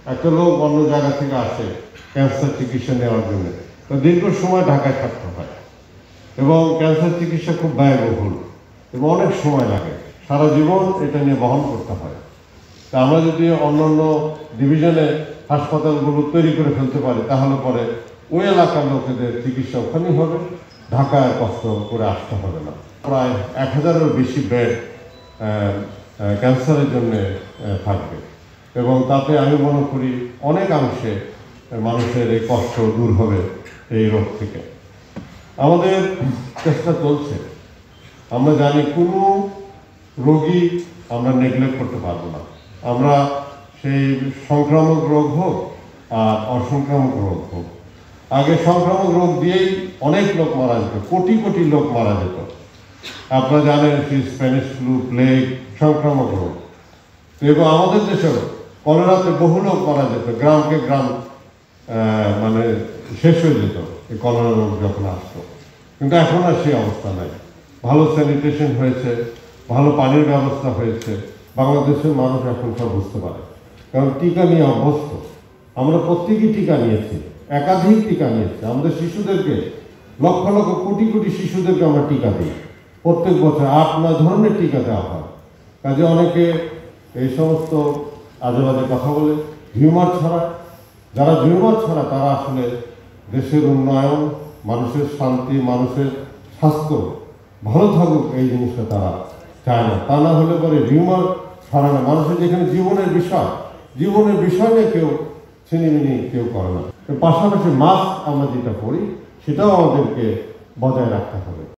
একটা লোক অন্য জায়গা থেকে আসে ক্যান্সার চিকিৎসা নেওয়ার জন্য, তো দীর্ঘ সময় ঢাকায় থাকতে হয় এবং ক্যান্সার চিকিৎসা খুব ব্যয়বহুল এবং অনেক সময় লাগে, সারা জীবন এটা নিয়ে বহন করতে হয়। তা আমরা যদি অন্যান্য ডিভিশনে হাসপাতালগুলো তৈরি করে ফেলতে পারি, তাহলে পরে ওই এলাকার লোকেদের চিকিৎসা ওখানেই হবে, ঢাকায় কষ্ট করে আসতে হবে না। প্রায় 1000-এরও বেশি বেড ক্যান্সারের জন্য থাকবে এবং তাতে আমি মনে করি অনেকাংশে মানুষের এই কষ্ট দূর হবে এই রোগ থেকে। আমাদের চেষ্টা চলছে, আমরা জানি কোনো রোগী আমরা নেগলেক্ট করতে পারবো না। আমরা সেই সংক্রামক রোগ হোক আর অসংক্রামক রোগ হোক, আগে সংক্রামক রোগ দিয়েই অনেক লোক মারা যেত, কোটি কোটি লোক মারা যেত। আপনারা জানেন স্প্যানিশ ফ্লু, প্লেগ সংক্রামক রোগ, এবং আমাদের দেশেও কলেরাতে বহু লোক মারা যেত, গ্রামকে গ্রাম মানে শেষ হয়ে যেত এই কলেরা রোগ যখন আসতো। কিন্তু এখন আর সেই অবস্থা নাই। ভালো স্যানিটেশন হয়েছে, ভালো পানির ব্যবস্থা হয়েছে, বাংলাদেশের মানুষ এখন সব বুঝতে পারে, কারণ টিকা নিয়ে অভ্যস্ত। আমরা প্রত্যেকেই টিকা নিয়েছি, একাধিক টিকা নিয়েছি। আমাদের শিশুদেরকে লক্ষ লক্ষ কোটি কোটি শিশুদেরকে আমরা টিকা দিই, প্রত্যেক বছর 8-9 ধরনের টিকা দেওয়া হয়। কাজে অনেকে এই সমস্ত আজে বাজে কথা বলে, হিউমার ছাড়া, যারা হিউমার ছাড়া তারা আসলে দেশের উন্নয়ন, মানুষের শান্তি, মানুষের স্বাস্থ্য ভালো থাকুক এই জিনিসটা তারা চায় না। তা না হলে পরে হিউমার ছাড়া না, মানুষের যেখানে জীবনের বিষয় নিয়ে কেউ ছিনিমিনি কেউ করে না। পাশাপাশি মাস্ক আমরা যেটা করি সেটাও আমাদেরকে বজায় রাখতে হবে।